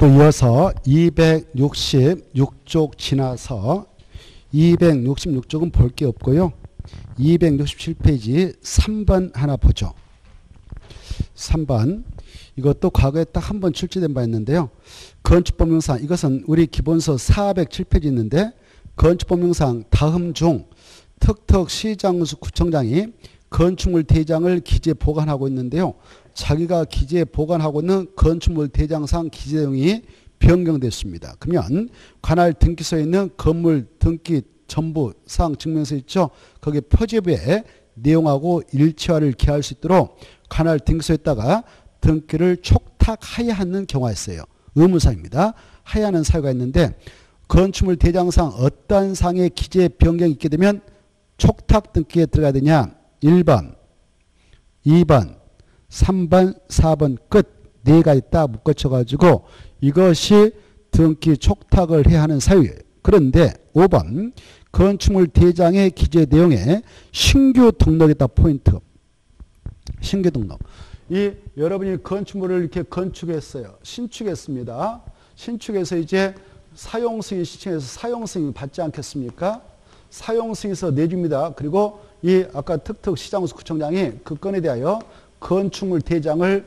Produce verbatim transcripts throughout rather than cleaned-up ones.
또 이어서 이백육십육 쪽 지나서 이백육십육 쪽은 볼 게 없고요. 이백육십칠 페이지 삼 번 하나 보죠. 삼 번. 이것도 과거에 딱 한 번 출제된 바 있는데요. 건축법령상, 이것은 우리 기본서 사백칠 페이지 있는데, 건축법령상 다음 중 특특 시장수 구청장이 건축물 대장을 기재 보관하고 있는데요. 자기가 기재 보관하고 있는 건축물 대장상 기재 내용이 변경됐습니다. 그러면 관할 등기소에 있는 건물 등기 전부 사항 증명서 있죠. 거기에 표제부에 내용하고 일치화를 기할 수 있도록 관할 등기소에다가 등기를 촉탁하여야 하는 경우가 있어요. 의무사입니다. 하여야 하는 사유가 있는데, 건축물 대장상 어떤 상의 기재 변경이 있게 되면 촉탁 등기에 들어가야 되냐? 일 번, 이 번, 삼 번, 사 번 끝 네 가지 딱 묶어쳐가지고 이것이 등기 촉탁을 해야 하는 사유예요. 그런데 오 번, 건축물 대장의 기재 내용에 신규 등록이다 포인트. 신규 등록. 이 여러분이 건축물을 이렇게 건축했어요. 신축했습니다. 신축해서 이제 사용승인 시청에서 사용승인 받지 않겠습니까? 사용승인서 내줍니다. 그리고 이 아까 특특 시장수 구청장이 그 건에 대하여 건축물 대장을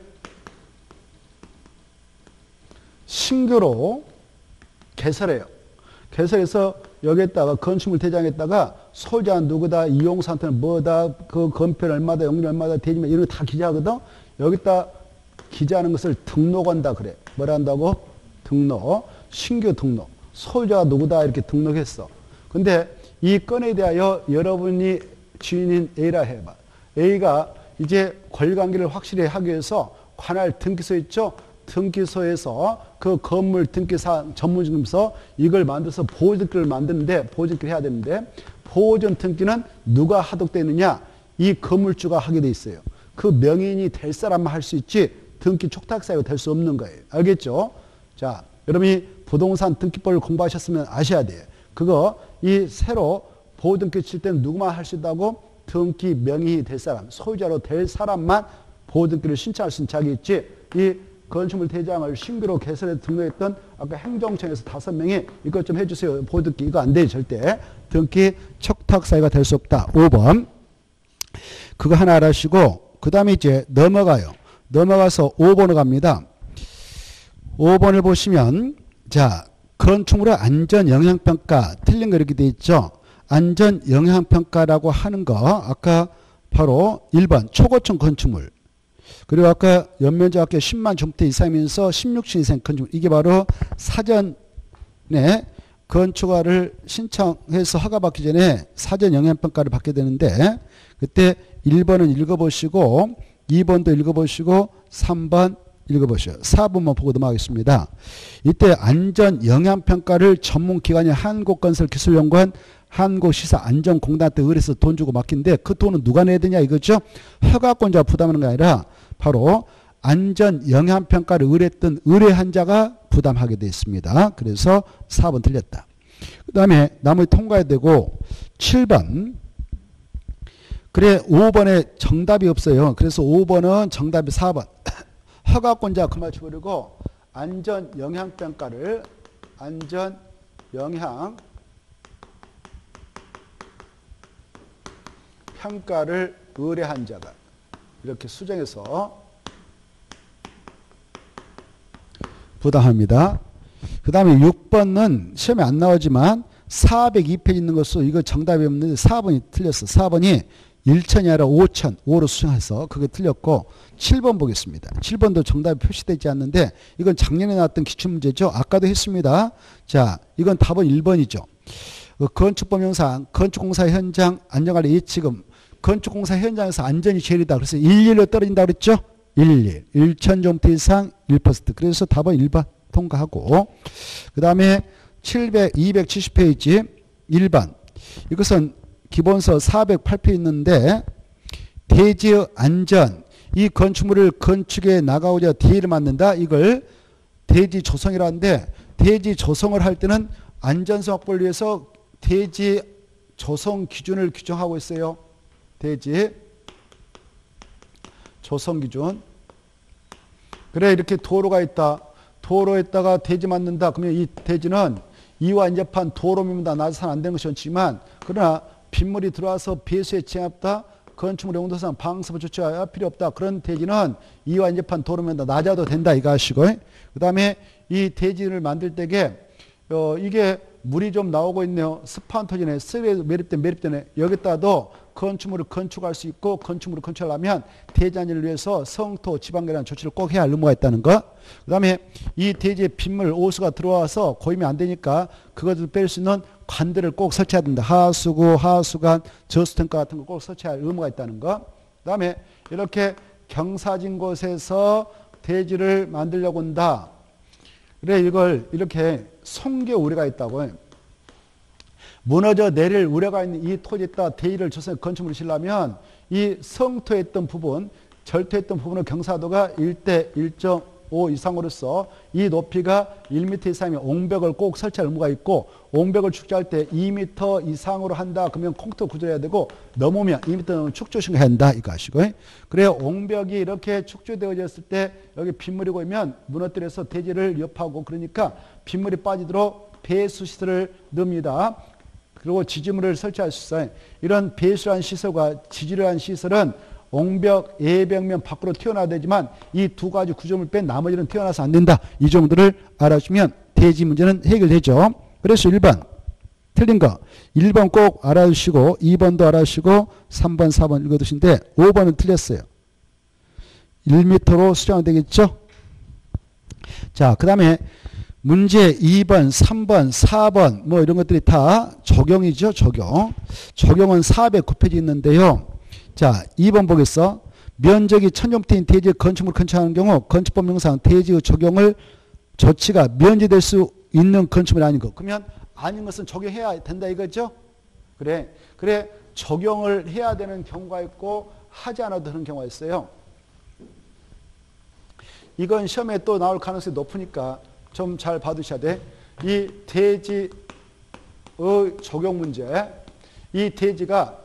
신규로 개설해요. 개설해서 여기에다가 건축물 대장에다가 소유자 누구다, 이용사한테는 뭐다, 그 건폐는 얼마다, 용률 얼마다, 대지면 이런 거 다 기재하거든. 여기다 기재하는 것을 등록한다 그래. 뭐라 한다고? 등록. 신규 등록. 소유자가 누구다 이렇게 등록했어. 근데 이 건에 대하여 여러분이 주인인 A라 해봐. A가 이제 권리관계를 확실히 하기 위해서 관할 등기소 있죠? 등기소에서 그 건물 등기사 전문증서 이걸 만들어서 보호등기를 만드는데, 보호등기를 해야 되는데, 보호전 등기는 누가 하도록 되느냐? 이 건물주가 하게 돼 있어요. 그 명인이 될 사람만 할 수 있지 등기 촉탁사유가 될 수 없는 거예요. 알겠죠? 자, 여러분이 부동산 등기법을 공부하셨으면 아셔야 돼요. 그거 이 새로 보호등기 칠 때는 누구만 할 수 있다고? 등기 명인이 될 사람, 소유자로 될 사람만 보호등기를 신청할 수 있는 자격이 있지, 이 건축물 대장을 신규로 개설해서 등록했던 아까 행정청에서 다섯 명이 이것 좀 해주세요. 보호등기 이거 안 돼요. 절대. 등기 촉탁사유가 될 수 없다. 오 번. 그거 하나 알아시고 그 다음에 이제 넘어가요. 넘어가서 오 번으로 갑니다. 오 번을 보시면 자, 건축물의 안전영향평가 틀린 거 이렇게 돼 있죠. 안전영향평가라고 하는 거 아까 바로 일 번 초고층 건축물, 그리고 아까 연면적 아까 십만 제곱미터 이상이면서 십육 층 이상 건축물, 이게 바로 사전에 건축허가를 신청해서 허가받기 전에 사전 영향평가를 받게 되는데, 그때 일 번은 읽어보시고 이 번도 읽어보시고 삼 번 읽어보시오. 사 번만 보고 넘어가겠습니다. 이때 안전영향평가를 전문기관인 한국건설기술연구원 한국시사안전공단한테 의뢰해서 돈 주고 맡긴데, 그 돈은 누가 내야 되냐 이거죠. 허가권자가 부담하는 게 아니라 바로 안전영향평가를 의뢰했던 의뢰한 자가 부담하게 되어 있습니다. 그래서 사 번 틀렸다. 그 다음에 나머지 통과해야 되고 칠 번. 그래 오 번에 정답이 없어요. 그래서 오 번은 정답이 사 번. 허가권자 그 맞춰버리고 안전영향평가를 안전영향 평가를 의뢰한 자가 이렇게 수정해서 부담합니다. 그 다음에 육 번은 시험에 안 나오지만 사백이 페이지 있는 것으로 이거 정답이 없는데 사 번이 틀렸어. 사 번이 천이 아니라 오천, 오로 수정해서 그게 틀렸고, 칠 번 보겠습니다. 칠 번도 정답이 표시되지 않는데 이건 작년에 나왔던 기출문제죠. 아까도 했습니다. 자, 이건 답은 일 번이죠. 건축법령상 건축공사 현장 안전관리 예치금, 건축공사 현장에서 안전이 제일이다. 그래서 일일로 떨어진다 그랬죠. 일일, 천 제곱미터 이상 일 퍼센트. 그래서 답은 일 번 통과하고, 그 다음에 칠백, 이백칠십 페이지 일 번. 이것은 기본서 사백팔 페이지 있는데, 대지의 안전, 이 건축물을 건축에 나가고자 대지를 만든다. 이걸 대지 조성이라 하는데, 대지 조성을 할 때는 안전성 확보를 위해서 대지 조성 기준을 규정하고 있어요. 대지 조성 기준. 그래 이렇게 도로가 있다. 도로에다가 대지 만든다. 그러면 이 대지는 이와 인접한 도로입니다. 낮아서는 안 되는 것이 원칙이지만 그러나 빗물이 들어와서 배수에 지장없다. 건축물 용도상 방수부 조치가 필요 없다. 그런 대지는 이와 인접한 도로입니다. 낮아도 된다. 이거 아시고. 그 다음에 이 대지를 만들 때에 어, 이게 물이 좀 나오고 있네요. 습한 토지네. 습에 매립된 매립되네. 여기다도 건축물을 건축할 수 있고 건축물을 건축하려면 대지 안전을 위해서 성토 지방계란 조치를 꼭 해야 할 의무가 있다는 거. 그 다음에 이 대지에 빗물 오수가 들어와서 고이면 안 되니까 그것을 뺄 수 있는 관들을 꼭 설치해야 된다. 하수구, 하수관, 저수탱크 같은 거 꼭 설치할 의무가 있다는 거. 그 다음에 이렇게 경사진 곳에서 대지를 만들려고 한다. 그래 이걸 이렇게 송계 우려가 있다고. 무너져 내릴 우려가 있는 이 토지에다 대지를 조성해 건축물을 지으려면 이 성토했던 부분, 절토했던 부분의 경사도가 일 대 일 점 오 이상으로서 이 높이가 일 미터 이상이면 옹벽을 꼭 설치할 의무가 있고 옹벽을 축조할 때 이 미터 이상으로 한다. 그러면 콩토 구조해야 되고 넘으면 이 미터 넘으면 축조식을 해야 한다. 이거 아시고. 그래야 옹벽이 이렇게 축조되어졌을 때 여기 빗물이 고이면 무너뜨려서 대지를 옆하고 그러니까 빗물이 빠지도록 배수시설을 넣습니다. 그리고 지지물을 설치할 수 있어요. 이런 배수한 시설과 지지를 시설은 옹벽, 예벽면 밖으로 튀어나와야 되지만 이 두 가지 구조물 뺀 나머지는 튀어나와서 안 된다. 이 정도를 알아주면 대지 문제는 해결되죠. 그래서 일 번 틀린 거 일 번 꼭 알아주시고 이 번도 알아주시고 삼 번, 사 번 읽어두신데 오 번은 틀렸어요. 일 미터로 수정되겠죠. 자, 그 다음에 문제 이 번, 삼 번, 사 번 뭐 이런 것들이 다 적용이죠. 적용. 적용은 사백구 페이지 있는데요. 자, 이 번 보겠어. 면적이 천정미터인 대지의 건축물을 건축하는 경우 건축법 명상 대지의 적용을 조치가 면제될 수 있는 건축물이 아닌 것. 그러면 아닌 것은 적용해야 된다 이거죠. 그래. 그래 적용을 해야 되는 경우가 있고 하지 않아도 되는 경우가 있어요. 이건 시험에 또 나올 가능성이 높으니까 좀 잘 봐두셔야 돼. 이 대지의 적용 문제. 이 대지가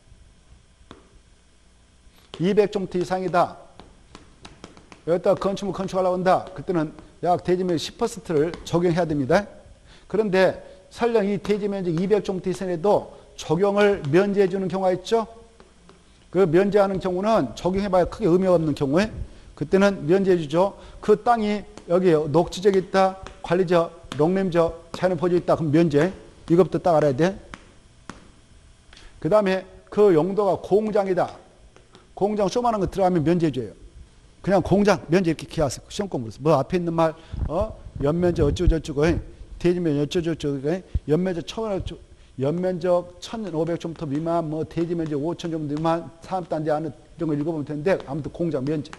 이백 제곱미터 이상이다. 여기다 건축물 건축하려고 한다. 그때는 약 대지면 십 퍼센트를 적용해야 됩니다. 그런데 설령 이 대지 면적 이백 제곱미터 이상에도 적용을 면제해 주는 경우가 있죠. 그 면제하는 경우는 적용해봐야 크게 의미가 없는 경우에 그때는 면제해 주죠. 그 땅이 여기 녹지적이 있다. 관리적, 농림적, 자연 보조 있다. 그럼 면제. 이것부터 딱 알아야 돼. 그 다음에 그 용도가 공장이다. 공장 조그마한 거 들어가면 면제해줘요. 그냥 공장, 면제 이렇게 기하세요. 시험 공부에서. 뭐 앞에 있는 말, 어? 연면적 어쩌고저쩌고, 대지면 어쩌고저쩌고, 연면적 천, 연면적 천오백 제곱미터 미만, 뭐 대지 면적 오천 제곱미터 미만, 산업단지 안에 이런 거 읽어보면 되는데, 아무튼 공장 면제.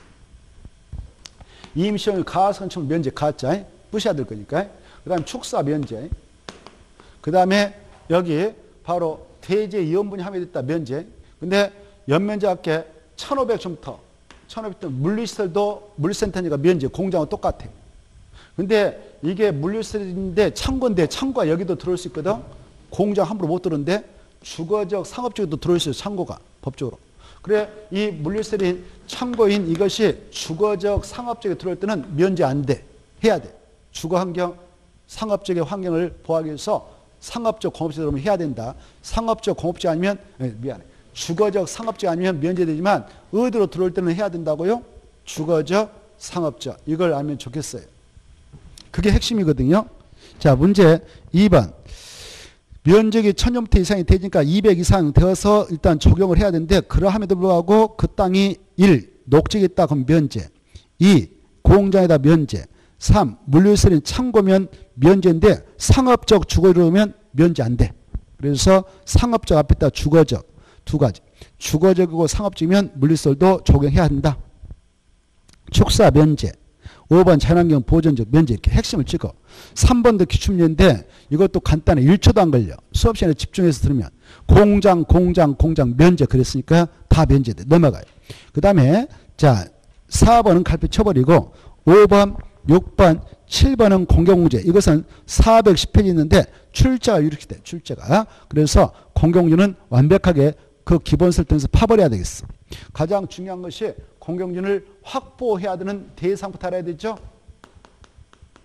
임시용 가선축 면제 가짜, 부셔야 될 거니까. 그 다음에 축사 면제. 그 다음에 여기 바로 대지의 이원분이 함유됐다 면제. 근데 연면적 합계 천오백 제곱미터, 천오백 제곱미터 물류시설도 물센터니까 면제, 공장은 똑같아. 근데 이게 물류시설인데 창고인데 창고가 여기도 들어올 수 있거든. 공장 함부로 못 들어오는데 주거적, 상업적으로도 들어올 수 있어요. 창고가 법적으로. 그래 이 물류시설인 창고인 이것이 주거적, 상업적에 들어올 때는 면제 안 돼. 해야 돼. 주거환경, 상업적의 환경을 보호하기 위해서 상업적, 공업적 들어오면 해야 된다. 상업적, 공업적 아니면 미안해. 주거적, 상업적 아니면 면제되지만 어디로 들어올 때는 해야 된다고요? 주거적, 상업적. 이걸 알면 좋겠어요. 그게 핵심이거든요. 자, 문제 이 번. 면적이 천 제곱미터 이상이 되니까 이백 이상 되어서 일단 적용을 해야 되는데 그러함에도 불구하고 그 땅이 일. 녹지가 있다 그럼 면제. 이. 공장에다 면제. 삼. 물류시설인 창고면 면제인데 상업적 주거로 들어오면 면제 안 돼. 그래서 상업적 앞에다 주거적. 두 가지. 주거적이고 상업적이면 물리시설도 적용해야 한다. 축사 면제. 오 번 자연환경 보존적 면제. 이렇게 핵심을 찍어. 삼 번도 기출문제인데 이것도 간단해. 일 초도 안 걸려. 수업 시간에 집중해서 들으면. 공장, 공장, 공장 면제 그랬으니까 다 면제돼. 넘어가요. 그 다음에 자 사 번은 갈피 쳐버리고 오 번, 육 번, 칠 번은 공경문제. 이것은 사백십 페이지 있는데 출제가 이렇게 돼. 출제가. 그래서 공경문제는 완벽하게 그 기본 설정에서 파버려야 되겠어. 가장 중요한 것이 공경준을 확보해야 되는 대상부터 알아야 되죠.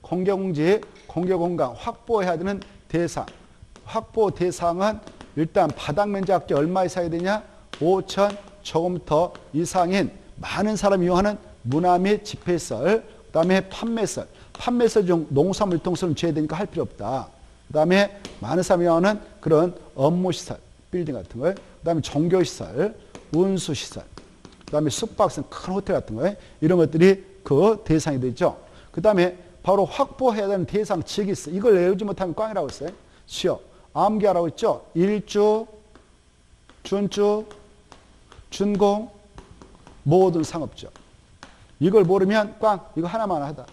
공개공지, 공개공간 확보해야 되는 대상. 확보 대상은 일단 바닥 면적이 얼마 이상이 되냐? 오천 제곱미터 이상인 많은 사람이 이용하는 문화 및 집회시설, 그 다음에 판매시설. 판매시설 중 농산물 유통시설은 제외되니까 할 필요 없다. 그 다음에 많은 사람이 이용하는 그런 업무시설, 빌딩 같은 거, 그 다음에 종교시설, 운수시설, 그 다음에 숙박시설, 큰 호텔 같은 거, 이런 것들이 그 대상이 되죠. 그 다음에 바로 확보해야 되는 대상 지역이 있어. 이걸 외우지 못하면 꽝이라고 했어요. 시어. 암기하라고 했죠. 일주, 준주, 준공, 모든 상업적. 이걸 모르면 꽝. 이거 하나만 하다.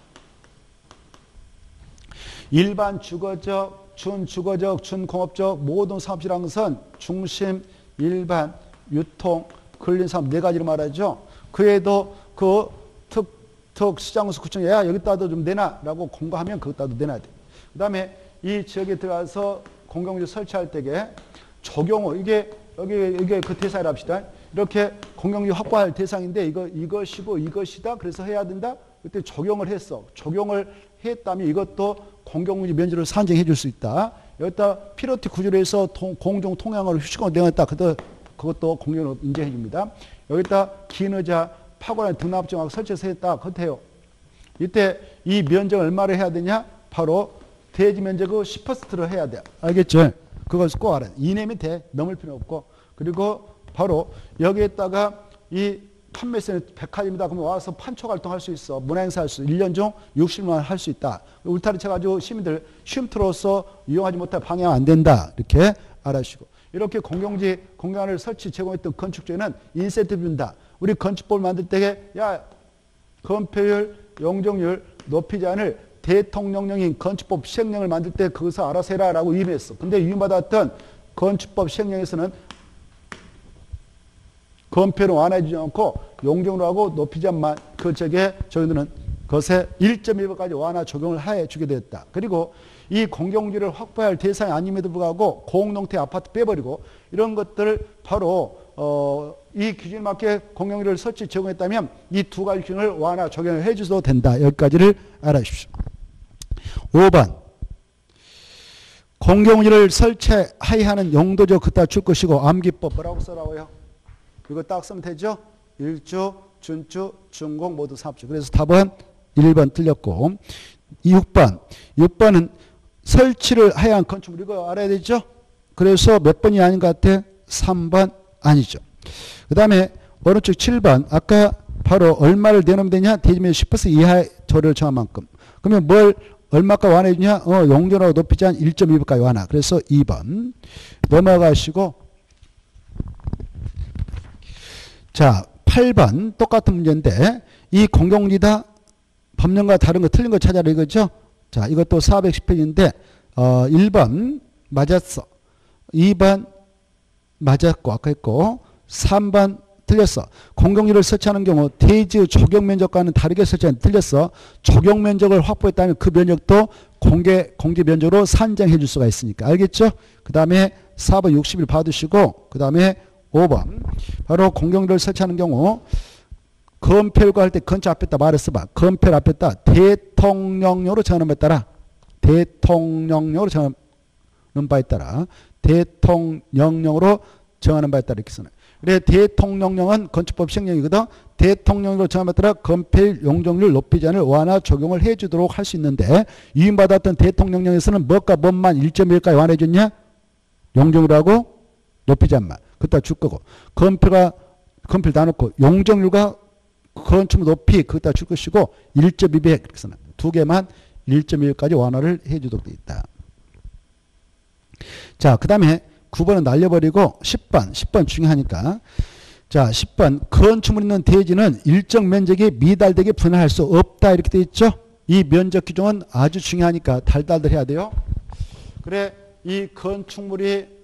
일반 주거적, 준주거적, 준공업적, 모든 상업지라는 것은 중심, 일반, 유통, 근린상업 네 가지로 말하죠. 그 외에도 그 특, 특, 시장에서 구청, 야, 여기다도 좀 내놔. 라고 공고하면 그것다도 내놔야 돼. 그 다음에 이 지역에 들어가서 공공지 설치할 때에 적용을, 이게, 여기, 이게 그 대상이라 합시다. 이렇게 공공지 확보할 대상인데 이거, 이것이고 이것이다. 그래서 해야 된다. 그때 적용을 했어. 적용을 했다면 이것도 공공지 면적을 산정해 줄 수 있다. 여기다 피로티 구조로 해서 통, 공중 통행으로 휴식을 내놨다. 그것도, 그것도 공공으로 인정해 줍니다. 여기다 긴 의자, 파고난 등납증하고 설치해서 했다. 그것도 해요. 이때 이 면적을 얼마를 해야 되냐? 바로 대지 면적의 십 퍼센트를 해야 돼. 알겠죠? 그걸 꼭 알아야 돼. 이내면 돼. 넘을 필요 없고. 그리고 바로 여기에다가 이 판매세는 백화점이다. 그러면 와서 판촉 활동할 수 있어. 문화행사 할 수 있어. 일 년 중 육십만 원 할 수 있다. 울타리 쳐가지고 시민들 쉼터로서 이용하지 못할 방해가 안 된다. 이렇게 알아주시고. 이렇게 공공지 공간을 설치 제공했던 건축주에는 인센티브 준다. 우리 건축법을 만들 때에 야, 건폐율, 용적률 높이지 않을 대통령령인 건축법 시행령을 만들 때 거기서 알아서 해라 라고 위임했어. 근데 위임받았던 건축법 시행령에서는 건폐를 완화해주지 않고 용적으로 하고 높이지 않만 그 적에 저희들은 그것에 일 점 일 번까지 완화 적용을 해주게 됐다. 그리고 이 공공지를 확보할 대상이 아님에도 불구하고 공동태 아파트 빼버리고 이런 것들을 바로 어, 이 기준에 맞게 공공지를 설치 제공했다면 이 두 가지 기준을 완화 적용을 해줘도 된다. 여기까지를 알아주십시오. 오 번 공공지를 설치하여하는 용도적 그따 줄 것이고 암기법 뭐라고 써라고요? 이거 딱 쓰면 되죠? 일주, 준주, 준공 모두 상업주. 그래서 답은 일 번 틀렸고 육 번 육 번은 설치를 해야 한 건축물 이거 알아야 되죠? 그래서 몇 번이 아닌 것 같아? 삼 번 아니죠. 그 다음에 오른쪽 칠 번 아까 바로 얼마를 내놓으면 되냐? 대지면 십 퍼센트 이하의 조례를 정한 만큼. 그러면 뭘 얼마까지 완화해 주냐? 어, 용적하고 높이지 않은 일 점 이 번까지 완화. 그래서 이 번 넘어가시고 자 팔 번 똑같은 문제인데 이 공공지다 법령과 다른 거 틀린 거 찾아라 이거죠. 자 이것도 사백십 페이지인데 어, 일 번 맞았어. 이 번 맞았고 아까 했고 삼 번 틀렸어. 공공지를 설치하는 경우 대지 적용 면적과는 다르게 설치하는 틀렸어. 적용 면적을 확보했다면 그 면적도 공개 공지 면적으로 산정해 줄 수가 있으니까 알겠죠? 그 다음에 사 번 육십 일 받으시고 그 다음에 오 번 바로 공공지를 설치하는 경우 건폐율과 할 때 건축 앞에다 말했어 봐. 건폐율 앞에다 대통령령으로 정하는 바에 따라 대통령령으로 정하는 바에 따라 대통령령으로 정하는 바에 따라 이렇게 쓰네. 그래 대통령령은 건축법 시행령이거든. 대통령령으로 정하는 바에 따라 건폐율 용적률 높이지 않을 완화 적용을 해주도록 할 수 있는데 위임받았던 대통령령에서는 뭐가 뭔만 일 점 일까지 완화해 줬냐? 용적률 하고 높이지 않만. 그따 줄 거고 건폐가 건폐를 다 놓고 용적률과 건축물 높이 그따 줄 것이고 일 점 이 배 그렇게 쓰는 두 개만 일 점 일까지 완화를 해주도록 되어 있다. 자, 그 다음에 구 번은 날려버리고 십 번, 십 번 중요하니까. 자, 십 번 건축물 있는 대지는 일정 면적이 미달되게 분할할 수 없다 이렇게 되어 있죠. 이 면적 규정은 아주 중요하니까 달달들 해야 돼요. 그래 이 건축물이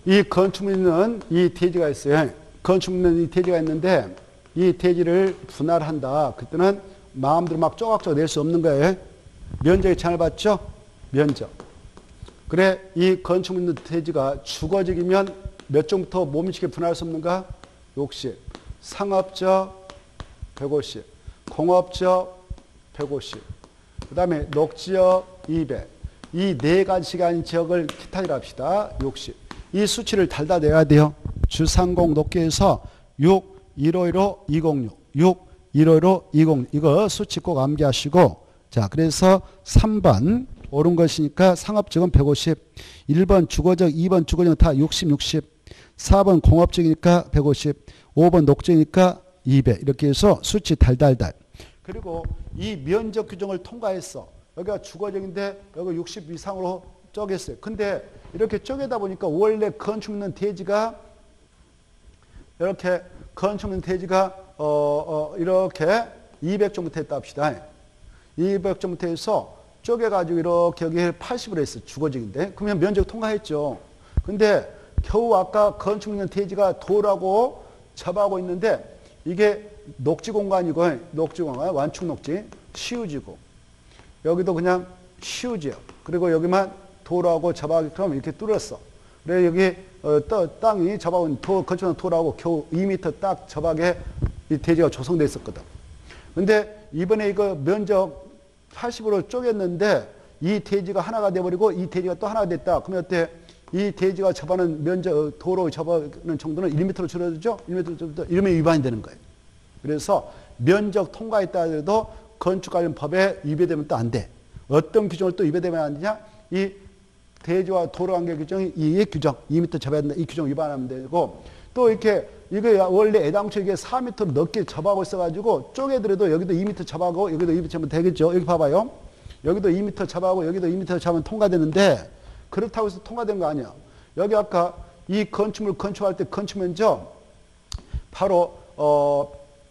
이 건축물 있는 이 대지가 있어요. 건축물 있는 이 대지가 있는데 이 대지를 분할한다. 그때는 마음대로 막 쪼각쪼각 낼 수 없는 거예요. 면적의 제한을 받죠? 면적. 그래, 이 건축물 있는 대지가 주거지이면 몇 종부터 못 미치게 분할할 수 없는가? 육십. 상업적 백오십. 공업적 백오십. 그 다음에 녹지역 이백. 이 네 가지가 아닌 지역을 기타이라 합시다. 육십. 이 수치를 달다 내야 돼요. 주상공 녹기에서 육, 일오일오, 이공육. 육, 일오일오, 이공육. 이거 수치 꼭 암기하시고. 자, 그래서 삼 번. 옳은 것이니까 상업적은 백오십. 일 번 주거적, 이 번 주거적 다 육십, 육십. 사 번 공업적이니까 백오십. 오 번 녹적이니까 이백. 이렇게 해서 수치 달달달. 그리고 이 면적 규정을 통과했어. 여기가 주거적인데 여기 육십 이상으로 쪼갰어요. 근데 이렇게 쪼개다 보니까 원래 건축 있는 대지가 이렇게 건축 있는 대지가 어, 어, 이렇게 이백 정도 됐다 합시다. 이백 정도 해서 쪼개가지고 이렇게 여기 팔십으로 했어. 주거적인데. 그러면 면적 통과했죠. 근데 겨우 아까 건축 있는 대지가 도라고 접하고 있는데 이게 녹지 공간이고, 녹지 공간, 완충 녹지, 시우지고. 여기도 그냥 시우지요. 그리고 여기만 도라고 접하기 그럼 이렇게 뚫었어. 그래 여기 어, 떠, 땅이 접하고 있는 도, 건축한 도라고 겨우 이 미터 딱 접하게 이 대지가 조성돼 있었거든. 근데 이번에 이거 면적 팔십으로 쪼갰는데 이 대지가 하나가 돼버리고 이 대지가 또 하나가 됐다. 그러면 어때? 이 대지가 접하는 면적, 도로 접하는 정도는 일 미터로 줄어들죠? 일 미터 정도 이러면 위반이 되는 거예요. 그래서 면적 통과했다 하더라도 건축 관련 법에 위배되면 또 안 돼. 어떤 규정을 또 위배되면 안 되냐? 이 대지와 도로 관계 규정이 이 규정, 이 미터 접해야 된다. 이 규정 위반하면 되고 또 이렇게 이거 원래 애당초 이게 사 미터로 넘게 접하고 있어가지고 쪼개더라도 여기도 이 미터 접하고 여기도 이 미터 접하면 되겠죠. 여기 봐봐요. 여기도 이 미터 접하고 여기도 이 미터 접하면 통과되는데 그렇다고 해서 통과된 거 아니야. 여기 아까 이 건축물 건축할 때 건축 면적 바로 어,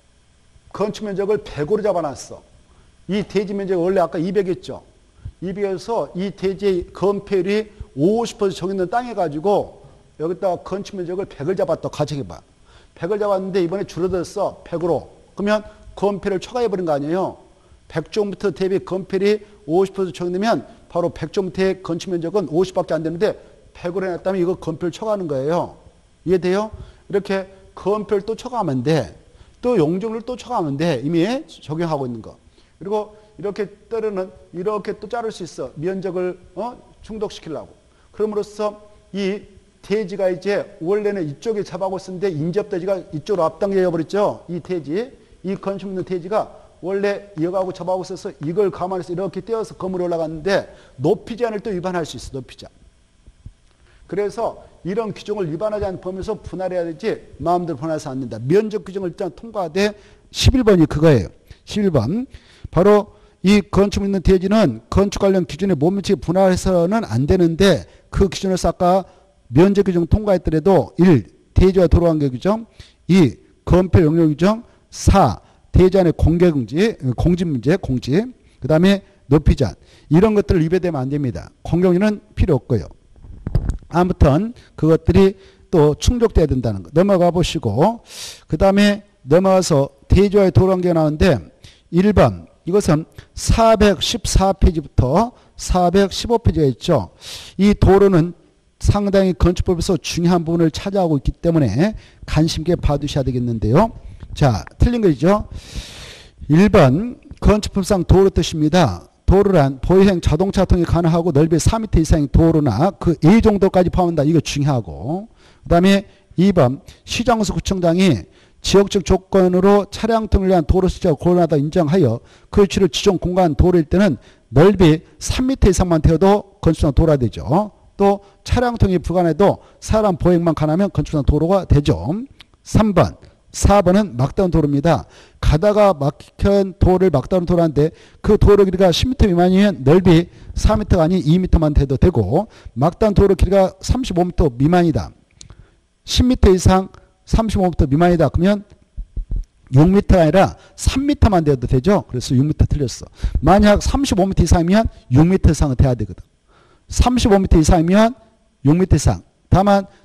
건축 면적을 백으로 잡아놨어. 이 대지 면적이 원래 아까 이백이었죠. 이백에서 이 대지의 건폐율이 오십 퍼센트 정해있는 땅에 가지고 여기다가 건축 면적을 백을 잡았다. 가정해봐. 백을 잡았는데 이번에 줄어들었어. 백으로. 그러면 건폐율을 초과해버린 거 아니에요. 백 제곱미터 대비 건폐율이 오십 퍼센트 정해되면 바로 백 제곱미터의 건축 면적은 오십밖에 안 되는데 백으로 해놨다면 이거 건폐율 초과하는 거예요. 이해돼요? 이렇게 건폐율 또 초과하면 돼. 또 용적률 또 초과하면 돼. 이미 적용하고 있는 거. 그리고 이렇게 때로는 이렇게 또 자를 수 있어. 면적을 어? 중독시키려고. 그럼으로써 이 대지가 이제 원래는 이쪽에 잡아고 있었는데 인접대지가 이쪽으로 앞당겨 버렸죠. 이 대지. 이 건축 있는 대지가 원래 이어가고 접하고 있어서 이걸 감안해서 이렇게 떼어서 건물에 올라갔는데 높이 제한을 또 위반할 수 있어. 높이 제한. 그래서 이런 규정을 위반하지 않는 범위에서 분할해야 되지 마음대로 분할해서 안 된다. 면적 규정을 일단 통과돼 십일 번이 그거예요. 십일 번. 바로 이 건축 있는 대지는 건축 관련 기준에 못 미치게 분할해서는 안 되는데 그 기준에서 아까 면적 규정 통과했더라도 일. 대지와 도로 관계 규정 이. 건폐 용역 규정 사. 대지 안의 공개 금지, 공지 문제, 공지. 그 다음에 높이 제한. 이런 것들을 위배되면 안 됩니다. 공경위는 필요 없고요. 아무튼 그것들이 또 충족돼야 된다는 거. 넘어가 보시고 그 다음에 넘어가서 대지와의 도로 관계가 나오는데 일 번 이것은 사백십사 페이지부터 사백십오 페이지가 있죠. 이 도로는 상당히 건축법에서 중요한 부분을 차지하고 있기 때문에 관심 있게 봐두셔야 되겠는데요. 자, 틀린 거죠. 일 번 건축법상 도로 뜻입니다. 도로란 보행 자동차 통이 가능하고 넓이 사 미터 이상의 도로나 그 이 정도까지 포함한다. 이거 중요하고. 그 다음에 이 번 시장소 구청장이 지역적 조건으로 차량 통일을 위한 도로 수지가 고려하다 인정하여 그 위치를 지정 공간 도로일 때는 넓이 삼 미터 이상만 되어도 건축상 도로가 되죠. 또 차량 통일이 불가능해도 사람 보행만 가능하면 건축상 도로가 되죠. 삼 번 사 번은 막다운 도로입니다. 가다가 막힌 도로를 막다운 도로인데 그 도로 길이가 십 미터 미만이면 넓이 사 미터가 아닌 이 미터만 돼도 되고 막다운 도로 길이가 삼십오 미터 미만이다. 십 미터 이상 삼십오 미터 미만이다. 그러면 육 미터가 아니라 삼 미터만 돼도 되죠. 그래서 육 미터 틀렸어. 만약 삼십오 미터 이상이면 육 미터 이상은 돼야 되거든. 삼십오 미터 이상이면 육 미터 이상. 다만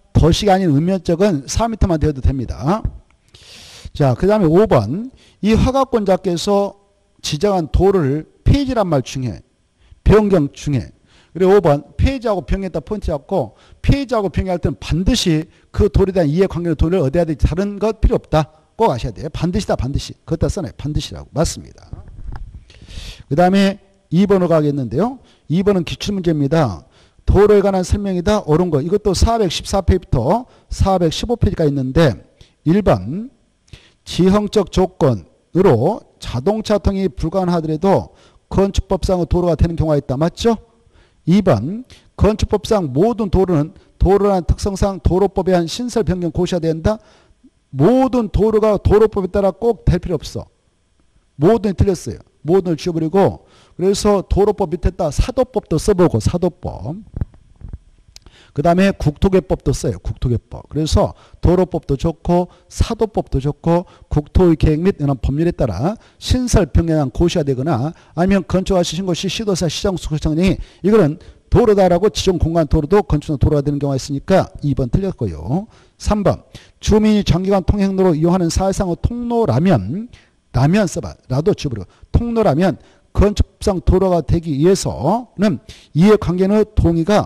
도시가 아닌 읍면적은 사 미터만 되어도 됩니다. 자, 그 다음에 오 번. 이 허가권자께서 지정한 도를 폐지란 말 중에, 변경 중에, 그리고 오 번. 폐지하고 변경했다 포인트 잡고, 폐지하고 변경할 때는 반드시 그 도에 대한 이해관계의 도를 얻어야 되지, 다른 것 필요 없다. 꼭 아셔야 돼요. 반드시다, 반드시. 그것다 써놔요. 반드시라고. 맞습니다. 그 다음에 이 번으로 가겠는데요. 이 번은 기출문제입니다. 도로에 관한 설명이다. 옳은 거. 이것도 사백십사 페이지부터 사백십오 페이지가 있는데, 일 번. 지형적 조건으로 자동차 통행이 불가능하더라도 건축법상의 도로가 되는 경우가 있다. 맞죠? 이 번. 건축법상 모든 도로는 도로라는 특성상 도로법에 한 신설 변경 고시해야 된다. 모든 도로가 도로법에 따라 꼭 될 필요 없어. 모든이 틀렸어요. 모든을 지워버리고, 그래서 도로법 밑에다 사도법도 써보고, 사도법. 그 다음에 국토개법도 써요. 국토개법. 그래서 도로법도 좋고 사도법도 좋고 국토의 계획 및 이런 법률에 따라 신설 변경안 고시가 되거나 아니면 건축하신 곳이 시도사 시정수구청장이 이거는 도로다라고 지정 공간 도로도 건축 도로가 되는 경우가 있으니까 이 번 틀렸고요. 삼 번. 주민이 장기간 통행로로 이용하는 사회상의 통로라면, 라면 써봐. 라도 지워버리고. 통로라면 건축상 도로가 되기 위해서는 이해관계의 동의가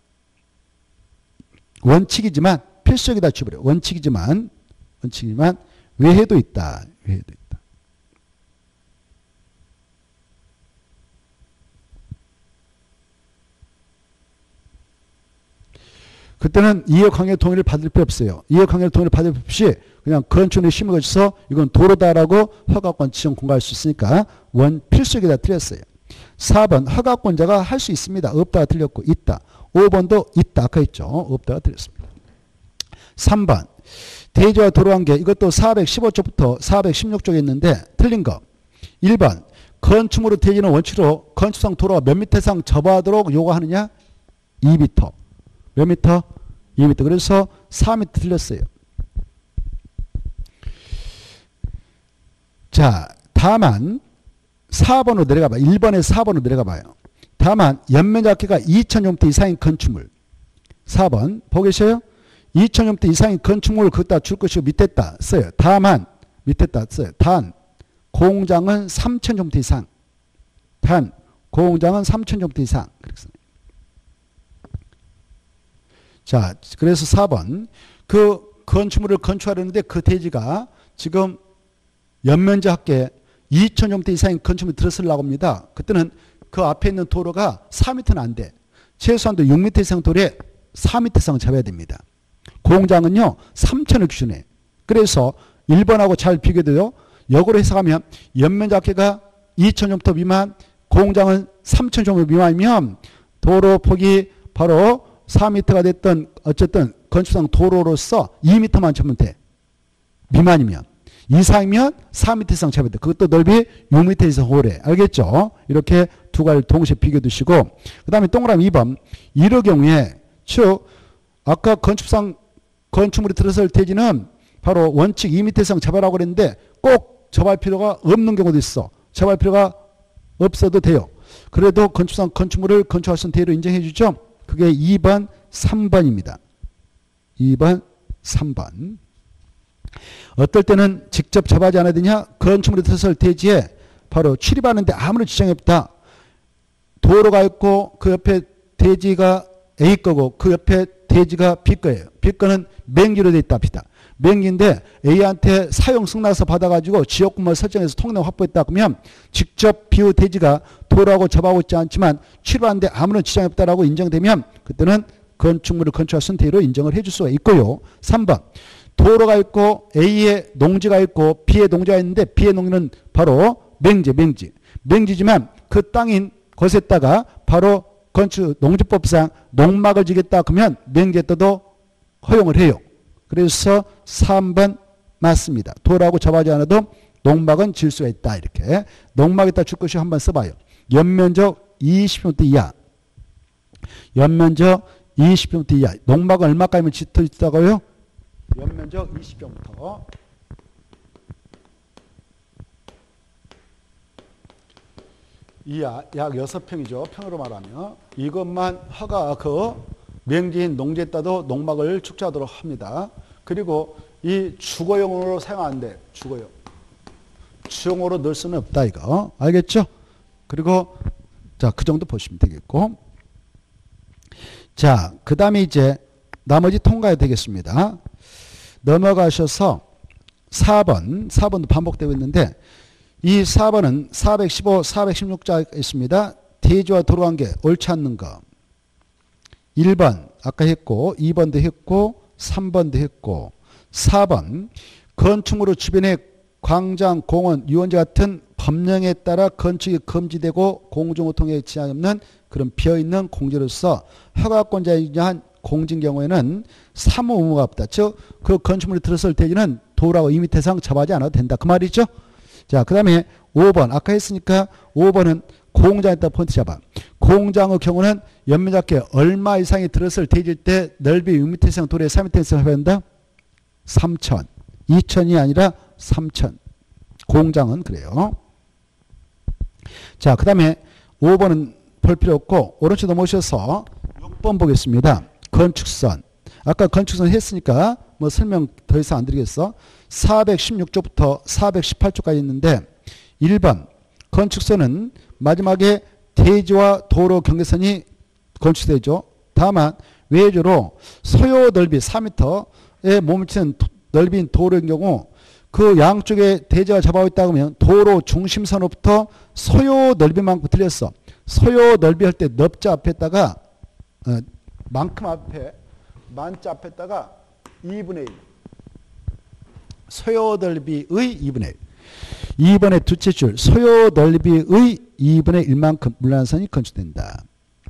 원칙이지만 필수적이다 지워버려. 원칙이지만 원칙이지만 외해도 있다. 외해도 있다. 그때는 이해관계 동의를 받을 필요 없어요. 이해관계 동의를 받을 필요 없이 그냥 건축의 심의가 있어서 이건 도로다라고 허가권 지정 공고할 수 있으니까 원 필수적이다 틀렸어요. 사 번. 허가권자가 할 수 있습니다. 없다가 틀렸고 있다. 오 번도 있다. 아까 했죠. 없다가 틀렸습니다. 삼 번. 대지와 도로관계. 이것도 사백십오 쪽부터 사백십육 쪽에 있는데 틀린 거. 일 번. 건축물의 대지는 원칙으로 건축상 도로가 몇 미터 이상 접어하도록 요구하느냐? 이 미터. 몇 미터? 이 미터. 그래서 사 미터 틀렸어요. 자, 다만 사 번으로 내려가 봐요. 일 번에서 사 번으로 내려가 봐요. 다만 연면적계가 이천 제곱미터 이상인 건축물. 사 번 보고 계셔요? 이천 제곱미터 이상인 건축물을 그것다 줄 것이고 밑에다 써요. 다만 밑에다 써요. 단 공장은 삼천 제곱미터 이상. 단 공장은 삼천 제곱미터 이상. 그렇게 써요. 자, 그래서 사 번. 그 건축물을 건축하려는데 그 대지가 지금 연면적 합계 이천 제곱미터 이상인 건축물이 들어서려고 합니다. 그때는 그 앞에 있는 도로가 사 미터는 안 돼. 최소한도 육 미터 이상 도로에 사 미터 이상 잡아야 됩니다. 공장은요, 삼천을 기준해. 그래서 일 번하고 잘 비교돼요. 역으로 해석하면 연면적 합계가 이천 제곱미터 미만, 공장은 삼천 제곱미터 미만이면 도로 폭이 바로 사 미터가 됐던 어쨌든 건축상 도로로서 이 미터만 잡으면 돼. 미만이면. 이상이면 사 미터 이상 잡아야 돼. 그것도 넓이 육 미터 이상 오래. 알겠죠? 이렇게 두 가지를 동시에 비교 두시고, 그 다음에 동그라미 이 번. 이럴 경우에, 즉, 아까 건축상, 건축물이 들어설 대지는 바로 원칙 이 미터 이상 잡아라고 그랬는데 꼭 접할 필요가 없는 경우도 있어. 접할 필요가 없어도 돼요. 그래도 건축상 건축물을 건축할 수 있는 대로 인정해 주죠? 그게 이 번, 삼 번입니다. 이 번, 삼 번. 어떨 때는 직접 접하지 않아야 되냐? 건축물이 들어설 대지에 바로 출입하는데 아무런 지장이 없다. 도로가 있고 그 옆에 대지가 A 거고 그 옆에 대지가 B 거예요. B 거는 맹지로 돼 있다. B다. 맹지인데 A한테 사용 승낙서 받아가지고 지역구만 설정해서 통행 확보했다. 그러면 직접 비의 대지가 도로하고 접하고 있지 않지만 출입하는데 아무런 지장이 없다라고 인정되면 그때는 건축물을 건축할 수 있는 대로 인정을 해줄 수가 있고요. 삼 번. 도로가 있고 A의 농지가 있고 B의 농지가 있는데 B의 농지는 바로 맹지, 맹지. 맹지지만 그 땅인 것에다가 바로 건축 농지법상 농막을 지겠다 그러면 맹지에다도 허용을 해요. 그래서 삼 번 맞습니다. 도로하고 접하지 않아도 농막은 질 수가 있다. 이렇게. 농막에다 줄 것이 한번 써봐요. 연면적 이십 제곱미터 이하. 연면적 이십 제곱미터 이하. 농막은 얼마까지면 짓을 있다고요? 연면적 이십 제곱미터. 이하 약 여섯 평이죠. 평으로 말하면. 이것만 허가 그 명지인 농지에다도 농막을 축제하도록 합니다. 그리고 이 주거용으로 사용 안 돼. 주거용. 주용으로 넣을 수는 없다 이거. 알겠죠? 그리고 자, 그 정도 보시면 되겠고. 자, 그 다음에 이제 나머지 통과해야 되겠습니다. 넘어가셔서 사 번, 사 번도 반복되고 있는데 이 사 번은 사백십오, 사백십육 자 있습니다. 대지와 도로관계 옳지 않는 거. 일 번 아까 했고 이 번도 했고 삼 번도 했고 사 번 건축물의 주변에 광장, 공원, 유원지 같은 법령에 따라 건축이 금지되고 공중교통에 지장이 없는 그런 비어있는 공지로서 허가권자이한 공진 경우에는 사무 의무가 없다. 즉 그 건축물이 들어설 때에는 도라고 임의 대상 접하지 않아도 된다. 그 말이죠. 자, 그 다음에 오 번 아까 했으니까 오 번은 공장에다 포인트 잡아. 공장의 경우는 연면적계 얼마 이상이 들어설 대지일 때 넓이 육 미터 이상 도로에 삼 미터 이상 해야 된다. 삼천. 이천이 아니라 삼천. 공장은 그래요. 자, 그 다음에 오 번은 볼 필요 없고 오른쪽 넘어오셔서 육 번 보겠습니다. 건축선. 아까 건축선 했으니까 뭐 설명 더 이상 안 드리겠어. 사백십육 조부터 사백십팔 조까지 있는데 일 번 건축선은 마지막에 대지와 도로 경계선이 건축되죠. 다만 외조로 소요 넓이 사 미터에 몸치는 넓이인 도로인 경우 그 양쪽에 대지가 잡아 있다 그러면 도로 중심선으로부터 소요 넓이만큼 틀렸어. 소요 넓이 할 때 넓자 앞에다가 어, 만큼 앞에 만자 앞에다가 이분의 일. 소요 넓이의 이분의 일. 이 번의 두째 줄 소요 넓이의 이분의 일만큼 물란선이 건축된다.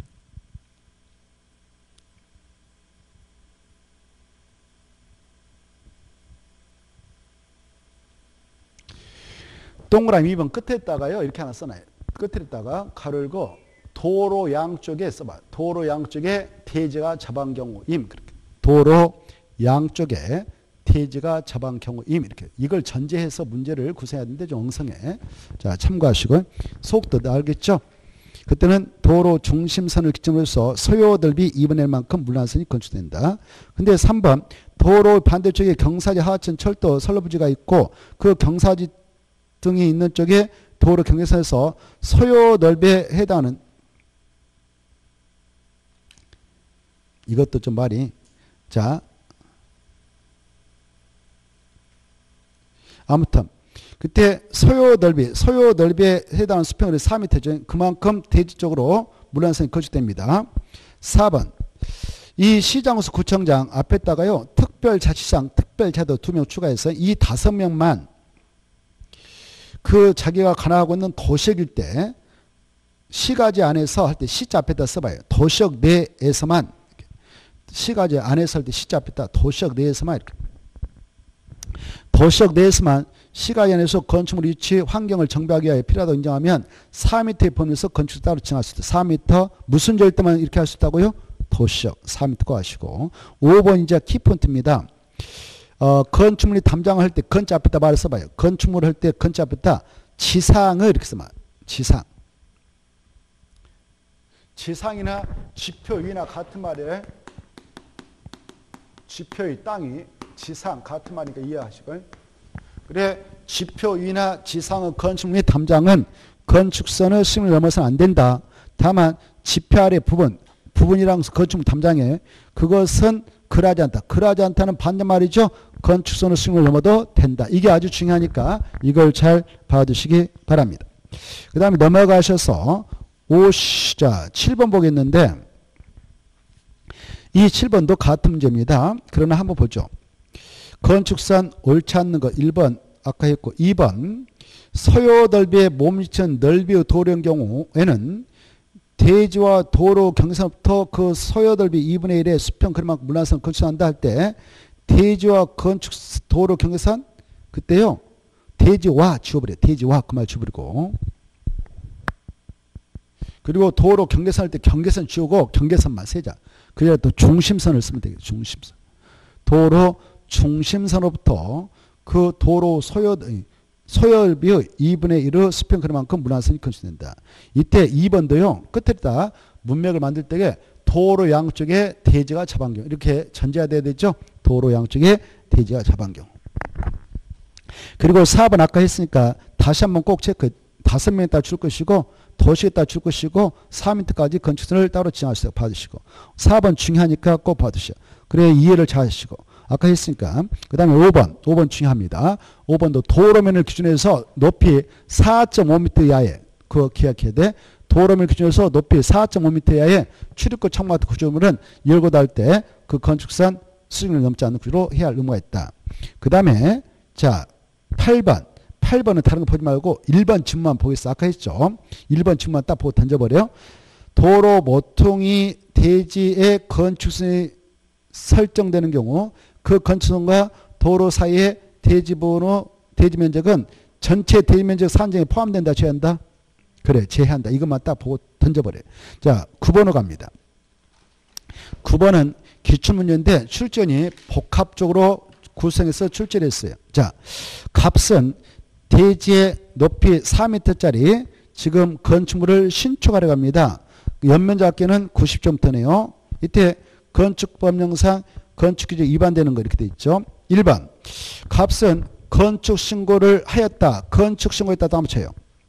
동그라미 이 번 끝에다가요 이렇게 하나 써놔요. 끝에다가 가로 열고 도로 양쪽에 써봐. 도로 양쪽에 대지가 접한 경우임. 그렇게. 도로 양쪽에 대지가 접한 경우임. 이렇게. 이걸 전제해서 문제를 구성해야 되는데 좀 엉성해. 자, 참고하시고. 속도 알겠죠? 그때는 도로 중심선을 기점으로 해서 소요 넓이 이분의 일만큼 물란선이 건축된다. 근데 삼 번 도로 반대쪽에 경사지, 하하천, 철도, 선로부지가 있고 그 경사지 등이 있는 쪽에 도로 경계선에서 소요 넓이에 해당하는 이것도 좀 말이 자 아무튼 그때 소요 넓이 소요 넓이에 해당하는 수평을 사 미터죠. 그만큼 대지 쪽으로 물란선이 건축됩니다. 사 번 이 시장수 구청장 앞에다가요 특별자치장 특별자도 두 명 추가해서 이 다섯 명만 그 자기가 관할하고 있는 도시역일 때 시가지 안에서 할 때 시자 앞에다 써봐요. 도시역 내에서만 시가지 안에서 할 때 시자 앞에다 도시역 내에서만 이렇게 도시역 내에서만 시가지 안에서 건축물 위치 환경을 정비하기 위해 필요하다고 인정하면 사 미터의 범위에서 건축을 따로 정할 수 있다. 사 미터 무슨 조일 때만 이렇게 할 수 있다고요? 도시역 사 미터 거 하시고 오 번 이제 키포인트입니다. 어, 건축물이 담장을 할 때 건자 앞에다 말을 써봐요. 건축물을 할 때 건자 앞에다 지상을 이렇게 써봐요. 지상. 지상이나 지표 위나 같은 말이에요. 지표의 땅이 지상 같은 말이니까 이해하시고요. 그래 지표 위나 지상의 건축물의 담장은 건축선의 수명을 넘어서는 안 된다. 다만 지표 아래 부분, 부분이랑 건축물 담장에 그것은 그러하지 않다. 그러하지 않다는 반대말이죠. 건축선의 수명을 넘어도 된다. 이게 아주 중요하니까 이걸 잘 봐두시기 바랍니다. 그 다음에 넘어가셔서 오, 자, 칠 번 보겠는데 이 칠 번도 같은 문제입니다. 그러나 한번 보죠. 건축선 옳지 않는 것 일 번 아까 했고 이 번 소요 넓이에 몸미치는 넓이의 도로의 경우에는 대지와 도로 경계선부터 그 소요 넓이 이분의 일의 수평 그만큼 물란선 건축한다 할 때 대지와 건축 도로 경계선 그때요 대지와 지워버려. 대지와 그 말 지워버리고 그리고 도로 경계선 할 때 경계선 지우고 경계선만 세자. 그래야 또 중심선을 쓰면 되겠죠. 중심선. 도로 중심선으로부터 그 도로 소요 소요넓이의 이분의 일의 수평 그만큼 물란선이 건축된다. 이때 이 번도요. 끝에다 문맥을 만들 때에 도로 양쪽에 대지가 잡은 경우. 이렇게 전제가 돼야 되죠. 도로 양쪽에 대지가 잡은 경우. 그리고 사 번 아까 했으니까 다시 한번 꼭 체크. 다섯 명에 따라 줄 것이고 도시에 따라 줄 것이고 사 미터까지 건축선을 따로 지나서 받으시고 사 번 중요하니까 꼭 받으시오. 그래 이해를 잘 하시고 아까 했으니까 그 다음에 오 번 오 번 중요합니다. 오 번도 도로면을 기준해서 높이 사 점 오 미터 이하에 그거 기억해야 돼. 도로면을 기준해서 높이 사 점 오 미터 이하의 출입구 창문 같은 구조물은 열고 닫을 때 그 건축산 수준을 넘지 않는 구조로 해야 할 의무가 있다. 그 다음에 자 팔 번 팔 번은 다른 거 보지 말고 일 번 질문만 보겠어. 아까 했죠. 일 번 질문만 딱 보고 던져버려. 도로 모퉁이 대지의 건축선이 설정되는 경우 그 건축선과 도로 사이의 대지 번호 대지 면적은 전체 대지 면적 산정에 포함된다 제한다. 그래 제한다. 이것만 딱 보고 던져버려. 자 구 번으로 갑니다. 구 번은 기출문제인데 출전이 복합적으로 구성해서 출제를 했어요. 자 값은 대지의 높이 사 미터짜리 지금 건축물을 신축하려고 합니다. 연면적 합계는 구십 점부터네요. 이때 건축법령상 건축규제 위반되는 거 이렇게 돼 있죠. 일 번 값은 건축신고를 하였다. 건축신고했다. 다음 쳐요.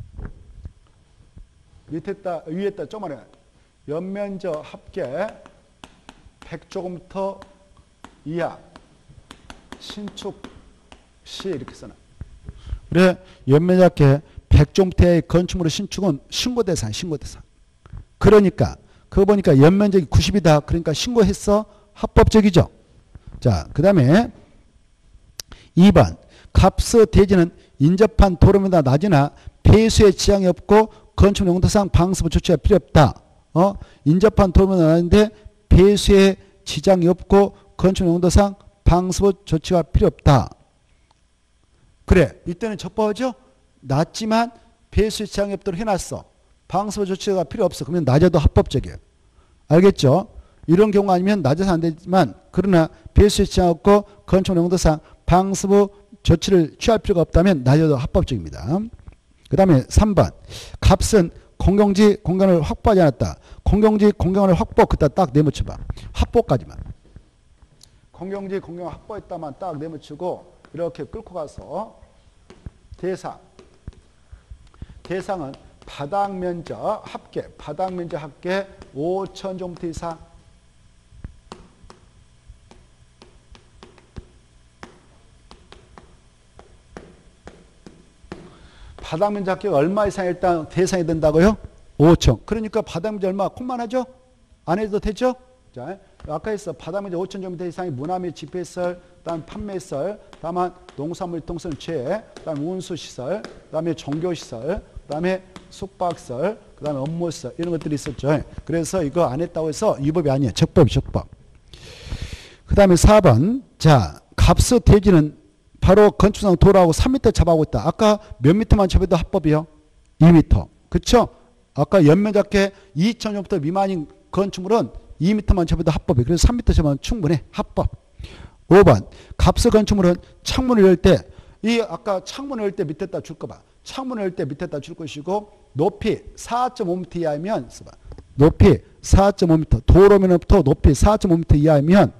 밑에다 위에다 조금만 해. 연면적 합계 백 조금부터 이하 신축 시 이렇게 써놔. 그래 연면적 합계 백 조금부터의 건축물의 신축은 신고 대상 신고 대상. 그러니까 그거 보니까 연면적이 구십이다. 그러니까 신고했어. 합법적이죠. 자, 그 다음에 이 번 값의 대지는 인접한 도로보다 낮으나 폐수의 지장이 없고 건축 용도상 방수부 조치가 필요 없다. 어? 인접한 도로보다 낮은데 폐수의 지장이 없고 건축 용도상 방수부 조치가 필요 없다. 그래 이때는 적법하죠. 낮지만 폐수의 지장이 없도록 해놨어. 방수부 조치가 필요 없어. 그러면 낮아도 합법적이에요. 알겠죠? 이런 경우 아니면 낮아서 안 되지만 그러나 폐수의 지장 없고 건축 용도상 방수부 조치를 취할 필요가 없다면 낮아도 합법적입니다. 그 다음에 삼 번 값은 공경지 공간을 확보하지 않았다. 공경지 공간을 확보 그따 딱 내묻혀봐. 확보까지만. 공경지 공간을 확보했다만 딱 내묻히고 이렇게 끌고 가서 대상 대상은 바닥 면적 합계 바닥 면적 합계 오천 제곱미터 이상 바닥 면적 합계가 얼마 이상 일단 대상이 된다고요? 오천. 그러니까 바닥 면적 얼마? 콤만 하죠? 안 해도 되죠? 자, 아까 했어. 바닥 면적 오천 제곱미터 이상이 문화 및 집회시설, 다음 판매시설, 다만 농산물 유통시설 취해, 다음 운수시설, 다음에 종교시설, 다음에 숙박시설, 그 다음에 업무시설 이런 것들이 있었죠. 그래서 이거 안 했다고 해서 위법이 아니에요. 적법이 적법. 그 다음에 사 번 자 값의 대지는 바로 건축상 도로하고 삼 미터 잡아오고 있다. 아까 몇 미터만 잡아도 합법이요? 이 미터. 그쵸? 아까 연면적계 이천 제곱미터 미만인 건축물은 이 미터만 잡아도 합법이에요. 그래서 삼 미터 잡으면 충분해. 합법. 오 번 값의 건축물은 창문을 열 때 이 아까 창문을 열 때 밑에다 줄 거 봐. 창문을 열 때 밑에다 줄 것이고 높이 사 점 오 미터 이하면 써봐. 높이 사 점 오 미터 도로면부터 높이 사 점 오 미터 이하면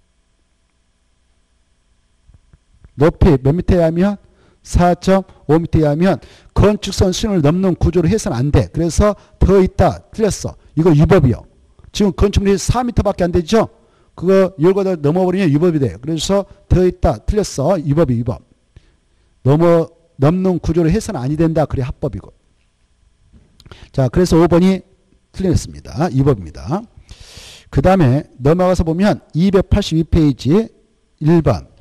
높이 몇 미터 이하면 사 점 오 미터 이하면 건축선 수준을 넘는 구조로 해서는 안 돼. 그래서 더 있다. 틀렸어. 이거 위법이요. 지금 건축물이 사 미터밖에 안 되죠. 그거 열고 넘어버리면 위법이 돼. 그래서 더 있다. 틀렸어. 위법이 위법. 넘어 넘는 구조로 해서는 아니 된다. 그래 합법이고. 자, 그래서 오 번이 틀렸습니다. 위법입니다. 그 다음에 넘어가서 보면 이백팔십이 페이지 일 번.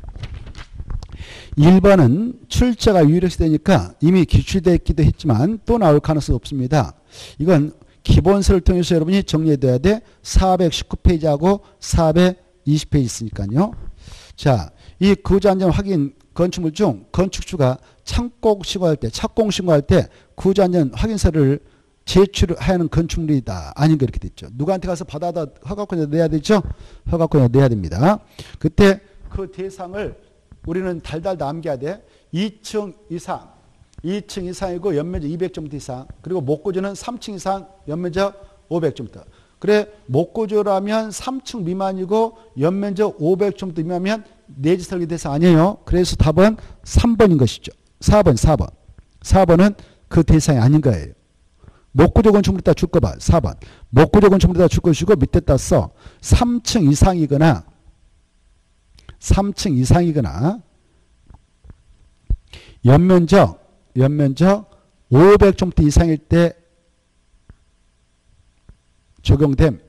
일 번은 출제가 유력시되니까 이미 기출되어 있기도 했지만 또 나올 가능성이 없습니다. 이건 기본서를 통해서 여러분이 정리해둬야 돼. 사백십구 페이지하고 사백이십 페이지 있으니까요. 자, 이 구조안전 확인 건축물 중 건축주가 착공 신고할 때, 착공 신고할 때 구조안전 확인서를 제출하는 하는 건축물이다. 아닌가 이렇게 됐죠. 누구한테 가서 받아다 허가권을 내야 되죠? 허가권을 내야 됩니다. 그때 그 대상을 우리는 달달 남겨야 돼. 이 층 이상, 이 층 이상이고 연면적 이백 제곱미터 이상, 그리고 목구조는 삼 층 이상 연면적 오백 제곱미터. 그래 목구조라면 삼 층 미만이고 연면적 오백 제곱미터 미만이면 내지 설계 대상 아니에요. 그래서 답은 삼 번인 것이죠. 사 번, 사 번. 사 번은 그 대상이 아닌 거예요. 목구조 건축물에다 줄 거 봐. 사 번. 목구조 건축물에다 줄 것이고 밑에다 써. 삼 층 이상이거나 삼 층 이상이거나 연면적 연면적 오백 제곱미터 이상일 때 적용됨.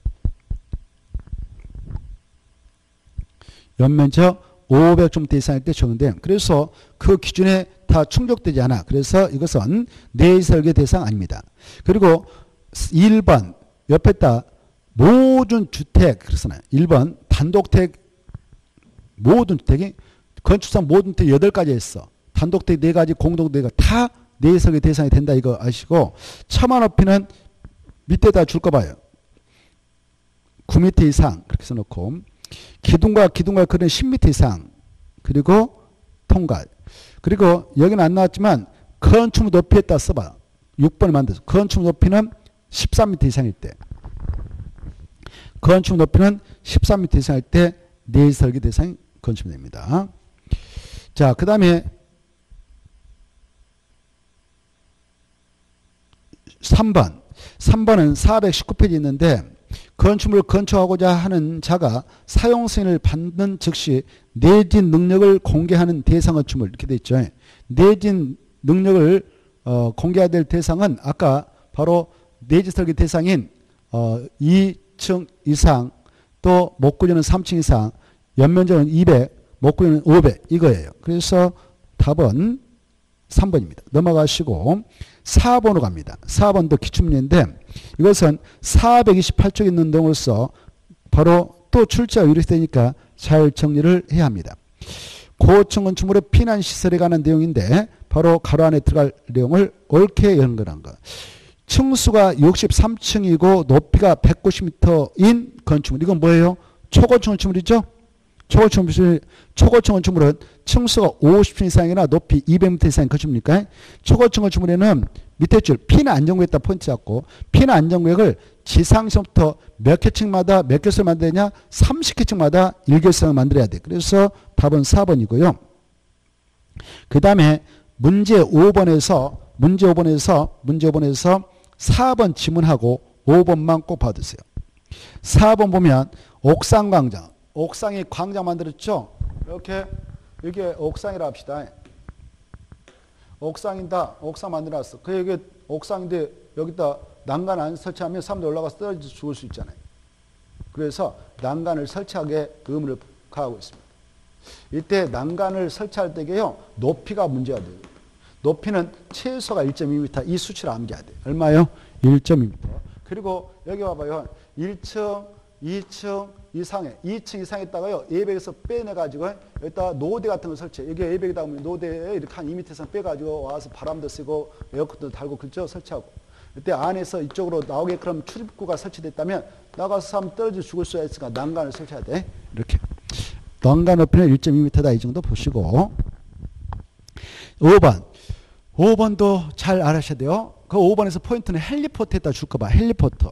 연면적 오백 제곱미터 이상일 때 적용됨. 그래서 그 기준에 다 충족되지 않아. 그래서 이것은 내설계 대상 아닙니다. 그리고 일 번 옆에다 모든 주택 그렇잖아요. 일 번 단독택 모든 주택이 건축상 모든 주택 여덟 가지 했어. 단독택 네 가지, 공동택 네 가지 다 내설계 대상이 된다 이거 아시고 처마 높이는 밑에다 줄 거 봐요. 구 미터 이상 그렇게 써놓고 기둥과 기둥과 그런 십 미터 이상 그리고 통과 그리고 여기는 안 나왔지만 건축물 높이에다 써봐. 육 번을 만들어서 건축물 높이는 십삼 미터 이상일 때 건축물 높이는 십삼 미터 이상일 때 내설계 대상이 건축물입니다. 자, 그 다음에 삼 번. 삼 번은 사백십구 페이지 있는데 건축물을 건축하고자 하는 자가 사용 승인을 받는 즉시 내진 능력을 공개하는 대상 건축물 이렇게 돼 있죠. 내진 능력을 어, 공개해야 될 대상은 아까 바로 내지 설계 대상인 어, 이 층 이상 또 목구조는 삼 층 이상 연면적은 이백 목구조는 오백 이거예요. 그래서 답은 삼 번입니다. 넘어가시고 사 번으로 갑니다. 사 번도 기출문제인데 이것은 사백이십팔 쪽에 있는 내용으로서 바로 또 출제가 이렇게 되니까 잘 정리를 해야 합니다. 고층 건축물의 피난시설에 관한 내용인데 바로 가로 안에 들어갈 내용을 옳게 연결한 것. 층수가 육십삼 층이고 높이가 백구십 미터인 건축물. 이건 뭐예요? 초고층 건축물이죠? 초고층 건축물, 초고층 건축물은 층수가 오십 층 이상이나 높이 이백 미터 이상인 건축물이니까 초고층 건축물에는 밑에 줄 피난 안전구역에다 포인트 잡고 피난 안전구역을 지상층부터 몇 개층마다 몇 개소를 만들어야 되냐? 삼십 개층마다 일 개소를 만들어야 돼. 그래서 답은 사 번이고요. 그 다음에 문제 오 번에서 문제 오 번에서 문제 오 번에서 사 번 지문하고 오 번만 꼭 봐두세요. 사 번 보면 옥상 광장. 옥상에 광장 만들었죠? 이렇게 이게 옥상이라 합시다. 옥상이다. 옥상 만들어놨어. 그 여기 옥상인데 여기다 난간 안 설치하면 사람들 올라가서 떨어져 죽을 수 있잖아요. 그래서 난간을 설치하게 의무를 가하고 있습니다. 이때 난간을 설치할 때게요. 높이가 문제가 돼요. 높이는 최소가 일 점 이 미터 이 수치를 암기해야 돼요. 얼마요? 일 점 이 미터. 그리고 여기 봐봐요. 일 층, 이 층 이상에 이 층 이상에다가요. 에이백에서 빼내가지고 여기다 노대 같은 거 설치해. 여기 에이백에다 보면 노대에 이렇게 한 이 미터 이상 빼가지고 와서 바람도 쓰고 에어컨도 달고 그렇죠? 설치하고. 이때 안에서 이쪽으로 나오게끔 출입구가 설치됐다면 나가서 사람 떨어져 죽을 수가 있으니까 난간을 설치해야 돼. 이렇게. 난간 높이는 일 점 이 미터다. 이 정도 보시고. 오 번. 오 번도 잘 알아셔야 돼요. 그 오 번에서 포인트는 헬리포트에다 줄까 봐. 헬리포트.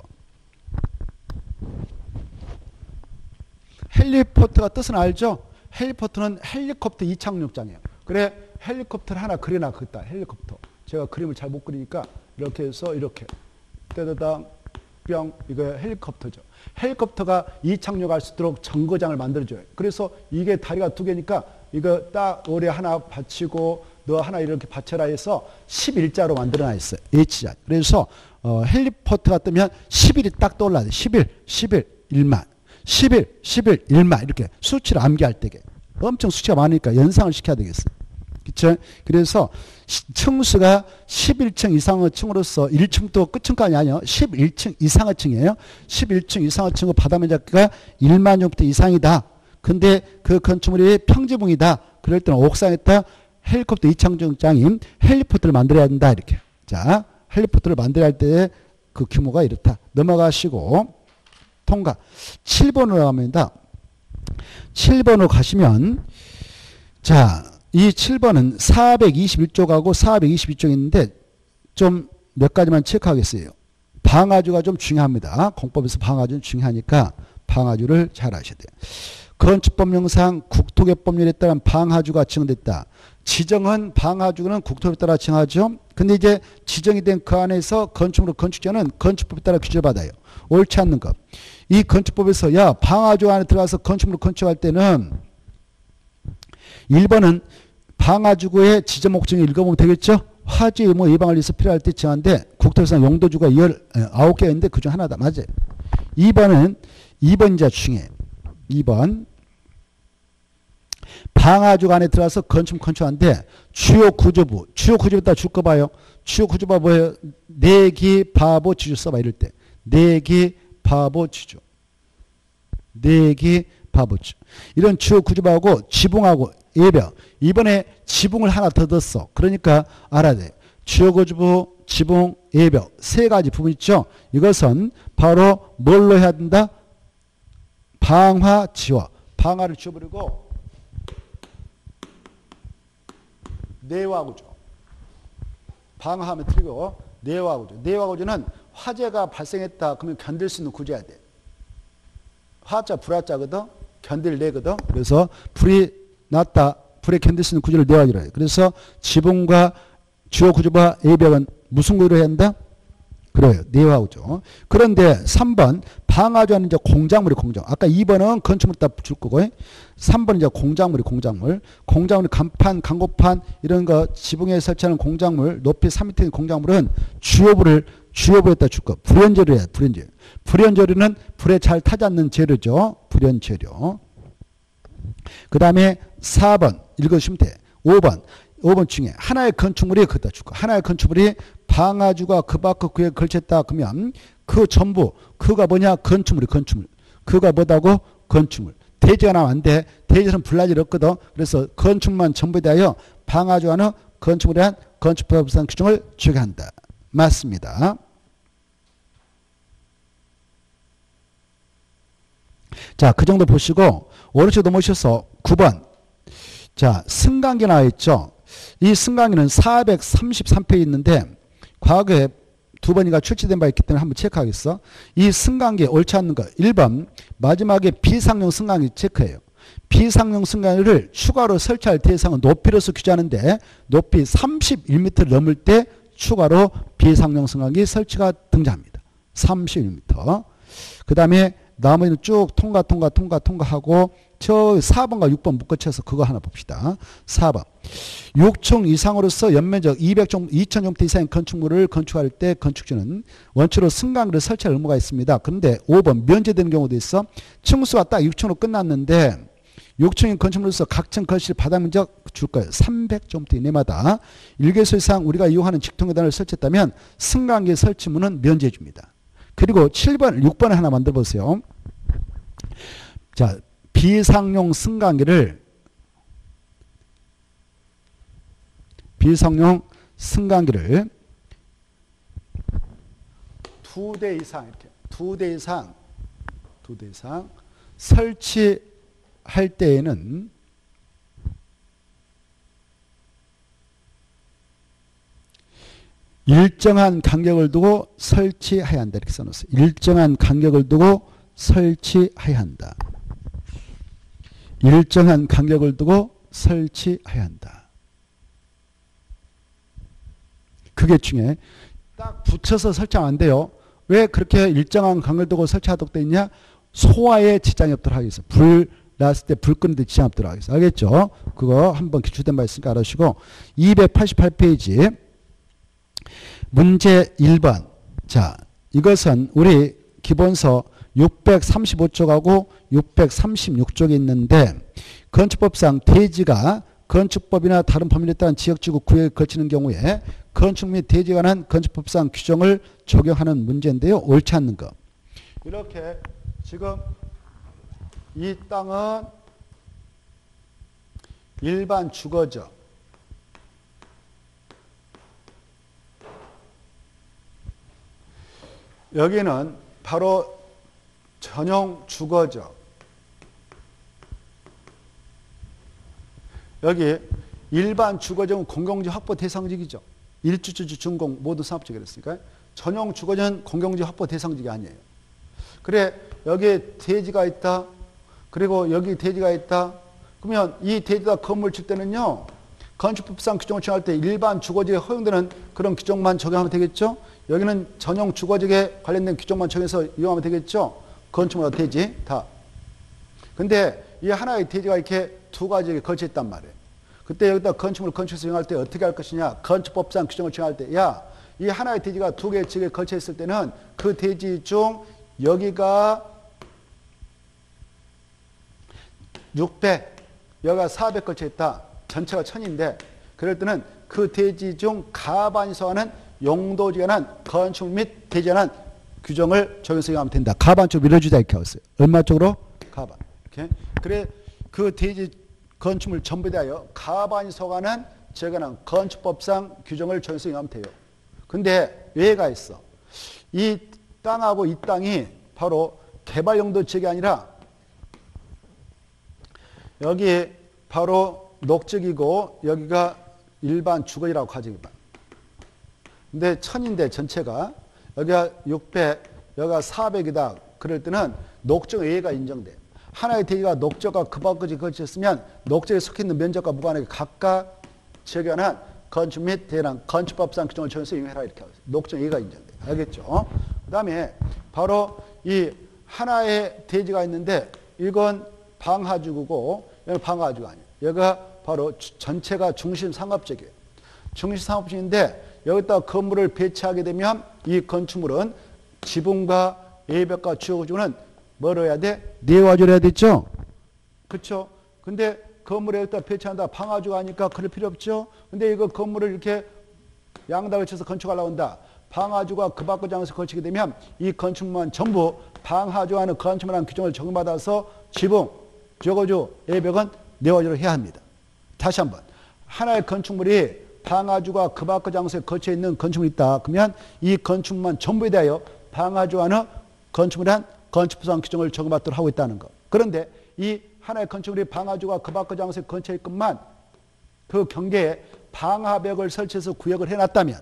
헬리포트가 뜻은 알죠? 헬리포트는 헬리콥터 이착륙장이에요. 그래 헬리콥터를 하나 그려놔. 그다 헬리콥터. 제가 그림을 잘 못 그리니까 이렇게 해서 이렇게 떼다당 뿅 이거 헬리콥터죠. 헬리콥터가 이착륙할 수 있도록 정거장을 만들어줘요. 그래서 이게 다리가 두 개니까 이거 딱 오래 하나 받치고 너 하나 이렇게 받쳐라 해서 십일 자로 만들어놔 있어요. H자. 그래서 어, 헬리포트가 뜨면 십일이 딱 떠올라야 돼. 십일, 십일, 일만. 십일, 십일, 일만 이렇게 수치를 암기할 때게 엄청 수치가 많으니까 연상을 시켜야 되겠어요. 그렇죠? 그래서 층수가 십일 층 이상의 층으로서 일 층도 끝층까지 아니에요. 십일 층 이상의 층이에요. 십일 층 이상의 층의 바다 면적가 일만 제곱미터 이상이다. 근데 그 건축물이 평지붕이다. 그럴 때는 옥상에다 헬리콥터 이착륙장인 헬리포트를 만들어야 된다. 이렇게. 자, 헬리포트를 만들어야 할 때 그 규모가 이렇다. 넘어가시고 통과. 칠 번으로 갑니다. 칠 번으로 가시면 자, 이 칠 번은 사백이십일 쪽하고 사백이십이 쪽이 있는데 좀 몇 가지만 체크하겠어요. 방아주가 좀 중요합니다. 공법에서 방아주는 중요하니까 방아주를 잘 아셔야 돼요. 건축법령상 국토개법률에 따른 방아주가 지정됐다. 지정은 방아주는 국토법에 따라 지정하죠. 근데 이제 지정이 된 그 안에서 건축물의 건축자는 건축법에 따라 규제를 받아요. 옳지 않는 것. 이 건축법에서 야 방아주 안에 들어가서 건축물을 건축할 때는 일 번은 방아주구의 지정 목적을 읽어보면 되겠죠. 화재 의무 예방을 위해서 필요할 때 지정한데 국토유산 용도주가 열아홉 개가 있는데 그중 하나다. 맞아요. 이 번은 이 번 이제 중에 이 번 방아주 안에 들어가서 건축 건축하는데 주요 구조부 주요 구조부터 줄 거 봐요. 주요 구조부가 뭐예요? 내기 바보 지주 써봐. 이럴 때 내기 바보 지주 내기 바보 지주 이런 주요 구조부하고 지붕하고 예벽 이번에 지붕을 하나 더 넣었어. 그러니까 알아야 돼. 주요 구조부 지붕 예벽 세 가지 부분 있죠. 이것은 바로 뭘로 해야 된다? 방화 지화 방화를 지워버리고 내화구조 방화하면 틀리고 내화구조 내화구조는 화재가 발생했다 그러면 견딜 수 있는 구조여야 돼. 화자 불화자거든 견딜 내거든. 그래서 불이 났다 불에 견딜 수 있는 구조를 내화구조로 해요. 그래서 지붕과 주요 구조와 예벽은 무슨 구조로 해야 한다? 그래요. 내화구조. 그런데 삼 번 방아주는 이제 공작물이 공작. 아까 이 번은 건축물 다 줄 거고 삼 번은 이제 공작물이 공작물. 공작물 간판, 강고판 이런 거 지붕에 설치하는 공작물 높이 삼 미터의 공작물은 주요부를 주요부에다 줄 거. 불연재료야. 불연재료. 불연재료는 불에 잘 타지 않는 재료죠. 불연재료. 그 다음에 사 번 읽어주시면 돼. 오 번 오 번 중에 하나의 건축물이 그다 줄 거. 하나의 건축물이 방아주가 그 밖 그에 걸쳤다 그러면 그 전부 그가 뭐냐 건축물이 건축물 그가 뭐다고 건축물 대지가 나면 안 돼. 대지는 불나질 없거든. 그래서 건축물만 전부에 대하여 방아주와는 건축물에 대한 건축법상 규정을 적용한다. 맞습니다. 자, 그 정도 보시고 오른쪽 넘어오셔서 구 번 자 승강기 나와 있죠. 이 승강기는 사백삼십삼 페이지 있는데 과거에 두 번인가 출시된 바 있기 때문에 한번 체크하겠어. 이 승강기 옳지 않는 거. 일 번 마지막에 비상용 승강기 체크해요. 비상용 승강기를 추가로 설치할 대상은 높이로서 규제하는데 높이 삼십일 미터를 넘을 때 추가로 비상용 승강기 설치가 등장합니다. 삼십일 미터. 그 다음에 나머지는 쭉 통과 통과 통과 통과하고 저 사 번과 육 번 묶어쳐서 그거 하나 봅시다. 사 번 육 층 이상으로서 연면적 이백 종, 이천 종부터 이상의 건축물을 건축할 때 건축주는 원칙으로 승강기를 설치할 의무가 있습니다. 그런데 오 번 면제되는 경우도 있어. 층수가 딱 육 층으로 끝났는데 육 층인 건축물로서 각층 거실 바닥면적 줄 거예요. 삼백 종부터 이내마다 일 개소 이상 우리가 이용하는 직통계단을 설치했다면 승강기 설치문은 면제해 줍니다. 그리고 칠 번, 육 번을 하나 만들어 보세요. 자, 비상용 승강기를 비상용 승강기를 두 대 이상 이렇게 두 대 이상 두 대 이상 설치할 때에는 일정한 간격을 두고 설치해야 한다. 이렇게 써놓았어요. 일정한 간격을 두고 설치해야 한다. 일정한 간격을 두고 설치해야 한다. 그게 중에 딱 붙여서 설치하면 안 돼요. 왜 그렇게 일정한 간격을 두고 설치하도록 되어 있냐? 소화에 지장이 없도록 하기 위해서. 불 났을 때 불 끄는데 지장 없도록 하기 위해서. 알겠죠? 그거 한번 기출된 바 있으니까 알아주시고 이백팔십팔 페이지 문제 일 번. 자, 이것은 우리 기본서 육백삼십오 쪽하고 육백삼십육 쪽에 있는데 건축법상 대지가 건축법이나 다른 법률에 따른 지역지구 구역에 거치는 경우에 건축 및 대지에 관한 건축법상 규정을 적용하는 문제인데요. 옳지 않는 거. 이렇게 지금 이 땅은 일반 주거죠. 여기는 바로 전용 주거죠. 여기 일반 주거지역은 공공지 확보 대상지역이죠. 일주주주 준공 모두 상업지역이 됐으니까 전용 주거지는 공공지 확보 대상지가 아니에요. 그래, 여기에 대지가 있다. 그리고 여기 대지가 있다. 그러면 이 대지가 건물 칠 때는요, 건축법상 규정을 정할 때 일반 주거지에 허용되는 그런 규정만 적용하면 되겠죠? 여기는 전용 주거지에 관련된 규정만 적용해서 이용하면 되겠죠? 건축물과 대지, 다. 근데 이 하나의 대지가 이렇게 두 가지에 걸쳐 있단 말이에요. 그때 여기다 건축물을 건축해서 이용할 때 어떻게 할 것이냐? 건축법상 규정을 정할 때, 야, 이 하나의 대지가 두 개의 지역에 걸쳐 있을 때는 그 대지 중 여기가 육백, 여기가 사백 걸쳐 있다. 전체가 천인데, 그럴 때는 그 대지 중 가반이 소화하는 용도지에 관한 건축물 및 대지에 관한 규정을 적용해서 이용하면 된다. 가반 쪽 밀어주자 이렇게 하고 있어요. 얼마 쪽으로? 가반. 오케이? 그래, 그 대지 건축물 전부에 대하여 가반이 소화하는 지역에 관한 건축법상 규정을 적용해서 이용하면 돼요. 근데 예가 있어. 이 땅하고 이 땅이 바로 개발 용도 지역이 아니라 여기 바로 녹지이고 여기가 일반 주거지라고 하죠. 근데 천인데 전체가 여기가 육백, 여기가 사백이다. 그럴 때는 녹적 예가 인정돼요. 하나의 대지가 녹적과 그 밖까지 거쳤으면 녹적에 속해 있는 면적과 무관하게 각각 지역에 관한 건축 및 대란 건축법상 규정을 적용해서 이용해라 이렇게 하고 있어요. 녹적 예가 인정돼요. 알겠죠? 그 다음에 바로 이 하나의 대지가 있는데 이건 방하주구고 여기는 방하주가 아니에요. 여기가 바로 전체가 중심 상업지역이에요. 중심 상업지역인데 여기다 건물을 배치하게 되면 이 건축물은 지붕과 예벽과 주거지구는 뭐로 해야 돼? 내와주로 해야 되죠? 그렇죠? 근데 건물에 여기다 배치한다. 방화주가 하니까 그럴 필요 없죠? 근데 이거 건물을 이렇게 양다를 쳐서 건축하려고 한다. 방화주가 그 밖의 장소에 걸치게 되면 이 건축물만 전부 방화주하는 건축물한 규정을 적용받아서 지붕, 주거주, 예벽은 내와주로 해야 합니다. 다시 한번. 하나의 건축물이 방화주가 그 밖의 장소에 걸쳐 있는 건축물이 있다. 그러면 이 건축물만 전부에 대하여 방화주하는 건축물한 건축법상 규정을 적용받도록 하고 있다는 것. 그런데 이 하나의 건축물이 방화주가 그 밖의 장소에 걸쳐 있건만 그 경계에 방화벽을 설치해서 구역을 해놨다면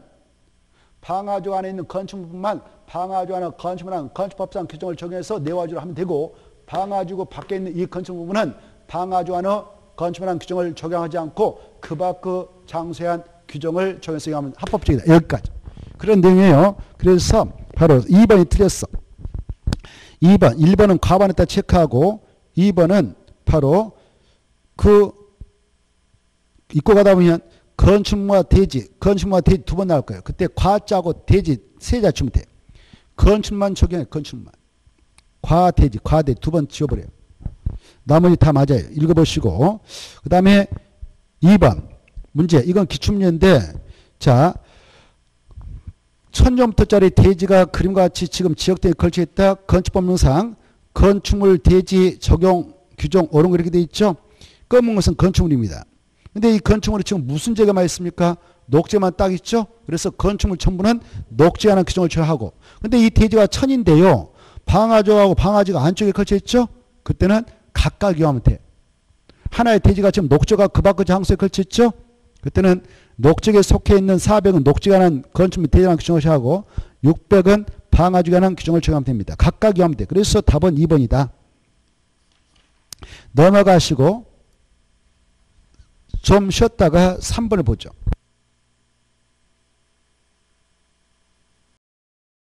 방화주 안에 있는 건축물만 방화주 안에 건축물한 건축법상 규정을 적용해서 내와주로 하면 되고 방화주고 밖에 있는 이 건축물은 방화주 안에 건축물한 규정을 적용하지 않고 그 밖의 장소에 한 규정을 적용해서 하면 합법적이다. 여기까지. 그런 내용이에요. 그래서 바로 이 번이 틀렸어. 이 번, 일 번은 과반에다 체크하고 이 번은 바로 그 읽고 가다 보면 건축물과 대지, 건축물과 대지 두 번 나올 거예요. 그때 과자고 대지 세 자 치면 돼. 건축물만 적용해, 건축물만. 과, 대지, 과, 대지 두 번 지워버려요. 나머지 다 맞아요. 읽어보시고. 그 다음에 이 번 문제. 이건 기출문제인데 자 천년부터짜리 대지가 그림과 같이 지금 지역대에 걸쳐 있다. 건축법령상 건축물 대지 적용 규정 옳은 거 이렇게 돼 있죠. 검은 것은 건축물입니다. 근데 이 건축물이 지금 무슨 제가만 있습니까? 녹지만 딱 있죠. 그래서 건축물 전부는 녹지에 관한 규정을 처하고. 근데 이 대지가 천인데요. 방화조하고 방화지가 안쪽에 걸쳐 있죠. 그때는 각각 이용하면 돼. 하나의 대지가 지금 녹조가 그 밖의 장소에 걸쳐 있죠. 그때는 녹적에 속해 있는 사백은 녹지에 관한 건축물 대지에 관한 규정을 처하고 육백은 방화지에 관한 규정을 적용하면 됩니다. 각각 이용하면 돼. 그래서 답은 이 번이다. 넘어가시고 좀 쉬었다가 삼 번을 보죠.